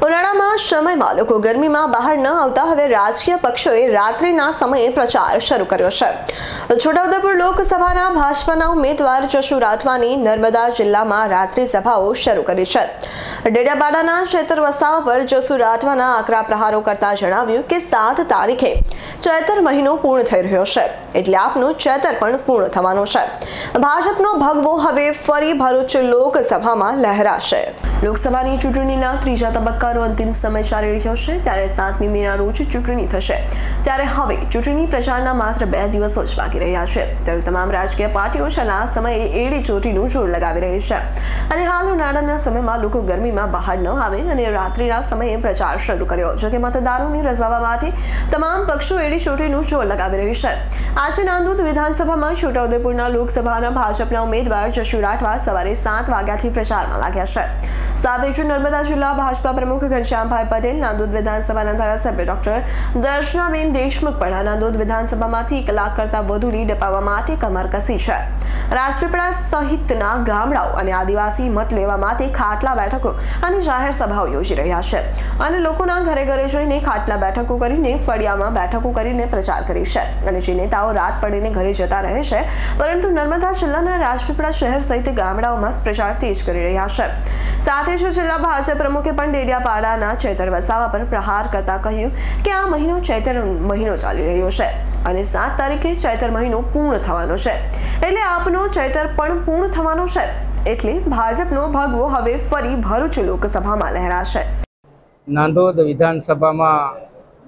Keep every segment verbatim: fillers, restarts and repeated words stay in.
ઉનાળામાં સમયમાં લોકો ગરમીમાં બહાર ન આવતા હવે રાજકીય પક્ષોએ રાત્રિના સમયે પ્રચાર શરૂ કર્યો છે। છોટાઉદેપુર લોકસભાના ભાજપાના ઉમેદવાર જશુ રાઠવાની નર્મદા જિલ્લામાં રાત્રિ સભાઓ શરૂ કરી છે। ડેડિયાપાડાના ચૈતર વસાવા પર જશુ રાઠવાના આકરા પ્રહારો કરતા જણાવ્યું કે સાત તારીખે ચૈતર મહિનો પૂર્ણ થઈ રહ્યો છે, એટલે આપનું ચૈતર પણ પૂર્ણ થવાનો છે। ભાજપનો ભગવો હવે ફરી ભરૂચ લોકસભામાં લહેરાશે। લોકસભાની ચૂંટણીના ત્રીજા તબક્કાનો અંતિમ સમય ચાલી રહ્યો છે, ત્યારે સાતમી મેના રોજ ચૂંટણી થશે। ત્યારે હવે ચૂંટણી પ્રચારના માત્ર બે દિવસો જ બાકી રહ્યા છે, ત્યારે તમામ રાજકીય પાર્ટીઓ છેલ્લા સમયે એડી ચોટીનું જોર લગાવી રહી છે અને હાલ ઉનાળાના સમયમાં લોકો ગરમીમાં બહાર ન આવે અને રાત્રિના સમયે પ્રચાર શરૂ કર્યો છે કે મતદારોને રઝાવવા માટે તમામ પક્ષો એડી ચોટીનું જોર લગાવી રહી છે। આજે નાંદોદ વિધાનસભામાં છોટાઉદેપુરના લોકસભાના ભાજપના ઉમેદવાર જશુ રાઠવા સવારે સાત વાગ્યાથી પ્રચારમાં લાગ્યા છે। સાથે જ નર્મદા જિલ્લા ભાજપા પ્રમુખ ઘનશ્યામભાઈ પટેલ, નાંદોદ વિધાનસભાના ધારાસભ્ય ડોક્ટર દર્શનાબેન દેશમુખ પણ નાંદોદ વિધાનસભામાંથી એક લાખ કરતા વધુ લીડ અપાવવા માટે કમર કસી છે। રાજપીપળા સહિતના ગામડાઓ અને આદિવાસી મત લેવા માટે ખાટલા બેઠકો અને જાહેર સભાઓ યોજી રહ્યા છે અને લોકોના ઘરે ઘરે જઈને ખાટલા બેઠકો કરીને ફળિયામાં બેઠકો કરીને પ્રચાર કરી છે અને જે નેતાઓ રાત પડીને ઘરે જતા રહે છે, પરંતુ નર્મદા જિલ્લાના રાજપીપળા શહેર સહિત ગામડાઓમાં પ્રચાર તેજ કરી રહ્યા છે। સાથે જ જિલ્લા ભાજપ પ્રમુખે પણ ડેડિયાપાડાના ચૈતર વસાવા પર પ્રહાર કરતા કહ્યું કે આ મહિનો ચૈતર મહિનો ચાલી રહ્યો છે અને સાત તારીખે ચૈતર મહિનો પૂર્ણ થવાનો છે, એટલે આપનો ચૈતર પણ પૂર્ણ થવાનો છે, એટલે ભાજપનો ભગવો હવે ફરી ભરૂચ લોકસભામાં લહેરાશે। નાંદોદ વિધાનસભામાં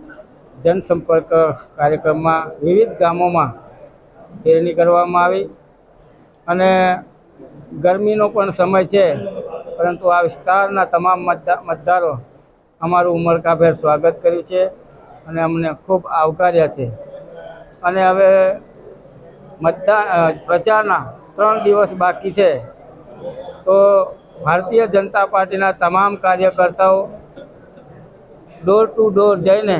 જનસંપર્ક કાર્યક્રમમાં વિવિધ ગામોમાં પેરણી કરવામાં આવી અને ગરમીનો પણ સમય છે, પરંતુ આ વિસ્તારના તમામ મતદારો અમારું ઉમળકાભેર સ્વાગત કર્યું છે અને અમને ખૂબ આવકાર્યા છે અને હવે મતદાન પ્રચારના ત્રણ દિવસ બાકી છે, તો ભારતીય જનતા પાર્ટીના તમામ કાર્યકર્તાઓ ડોર ટુ ડોર જઈને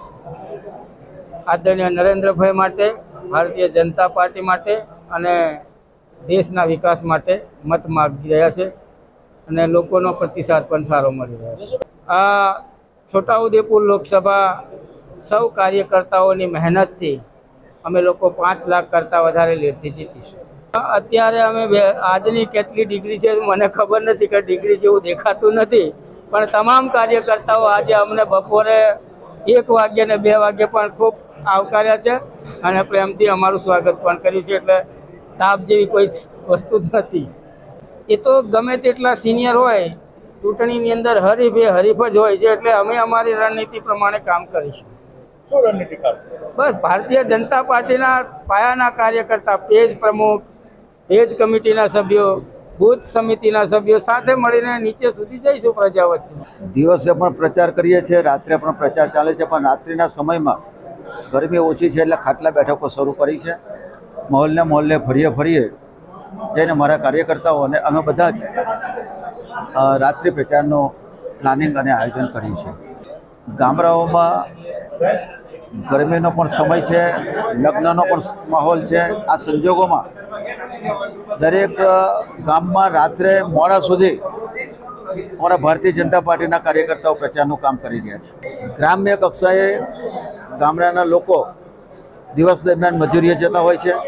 આદરણીય નરેન્દ્રભાઈ માટે, ભારતીય જનતા પાર્ટી માટે અને દેશના વિકાસ માટે મત માગી રહ્યા છે અને લોકોનો પ્રતિસાદ પણ સારો મળી રહ્યો છે। આ છોટાઉદેપુર લોકસભા સૌ કાર્યકર્તાઓની મહેનતથી અમે લોકો પાંચ લાખ કરતાં વધારે લીડથી જીતીશું। અત્યારે અમે આજની કેટલી ડિગ્રી છે મને ખબર નથી, કે ડિગ્રી જેવું દેખાતું નથી, પણ તમામ કાર્યકર્તાઓ આજે અમને બપોરે એક વાગ્યે ને બે વાગ્યે પણ ખૂબ આવકાર્યા છે અને પ્રેમથી અમારું સ્વાગત પણ કર્યું છે, એટલે તાપ જેવી કોઈ વસ્તુ જ નથી। એ તો ગમે તેટલા સિનિયર હોય, ચૂંટણીની અંદર હરીફ એ હરીફ જ હોય છે, એટલે અમે અમારી રણનીતિ પ્રમાણે કામ કરીશું। શું રણનીતિ કામ? બસ ભારતીય જનતા પાર્ટીના પાયાના કાર્યકર્તા, પેજ પ્રમુખ, પેજ કમિટીના સભ્યો, બૂથ સમિતિના સભ્યો સાથે મળીને નીચે સુધી જઈશું પ્રજા વચ્ચે। દિવસે પણ પ્રચાર કરીએ છીએ, રાત્રે પણ પ્રચાર ચાલે છે, પણ રાત્રિના સમયમાં ગરમી ઓછી છે એટલે ખાટલા બેઠકો શરૂ કરી છે। મહોલ્લે મહોલ્લે ફરીએ ફરીએ જઈને મારા કાર્યકર્તાઓ અને અમે બધા જ રાત્રિ પ્રચારનું પ્લાનિંગ અને આયોજન કર્યું છે। ગામડાઓમાં ગરમીનો પણ સમય છે, લગ્નનો પણ માહોલ છે। આ સંજોગોમાં દરેક ગામમાં રાત્રે મોડા સુધી અમારા ભારતીય જનતા પાર્ટીના કાર્યકર્તાઓ પ્રચારનું કામ કરી રહ્યા છે। ગ્રામ્ય કક્ષાએ ગામડાના લોકો દિવસ દરમિયાન મજૂરીએ જતા હોય છે,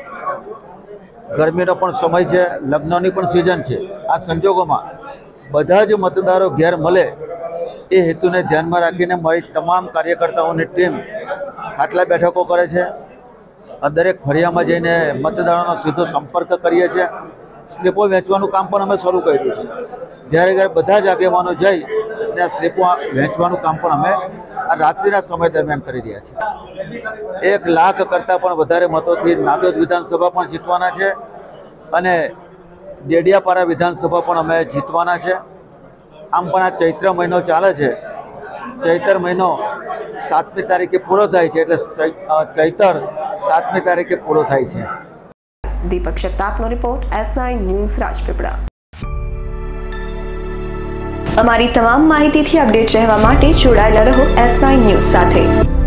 ગરમીનો પણ સમય છે, લગ્નની પણ સિઝન છે। આ સંજોગોમાં બધા જ મતદારો ઘેર મળે એ હેતુને ધ્યાનમાં રાખીને મારી તમામ કાર્યકર્તાઓની ટીમ ખાટલા બેઠકો કરે છે, દરેક ફળિયામાં જઈને મતદારોનો સીધો સંપર્ક કરીએ છીએ। સ્લીપો વેચવાનું કામ પણ અમે શરૂ કર્યું છે, ઘરે ઘરે બધા જ આગેવાનો જઈ અને આ સ્લીપો વેચવાનું કામ પણ અમે આ રાત્રિના સમય દરમિયાન કરી રહ્યા છીએ। એક લાખ કરતાં પણ વધારે મતોથી નાંદોદ વિધાનસભા પણ જીતવાના છે અને ડેડિયાપાડા વિધાનસભા પણ અમે જીતવાના છે। આમ પણ આ ચૈત્ર મહિનો ચાલે છે, ચૈતર મહિનો સાતમી તારીખે પૂરો થાય છે, એટલે ચૈતર સાતમી તારીખે પૂરો થાય છે। દીપક શક્તાપનો report, S nine news, Rajpipla. અમારી તમામ માહિતીથી અપડેટ રહેવા માટે જોડાયેલા રહો એસ નાઇન ન્યૂઝ સાથે।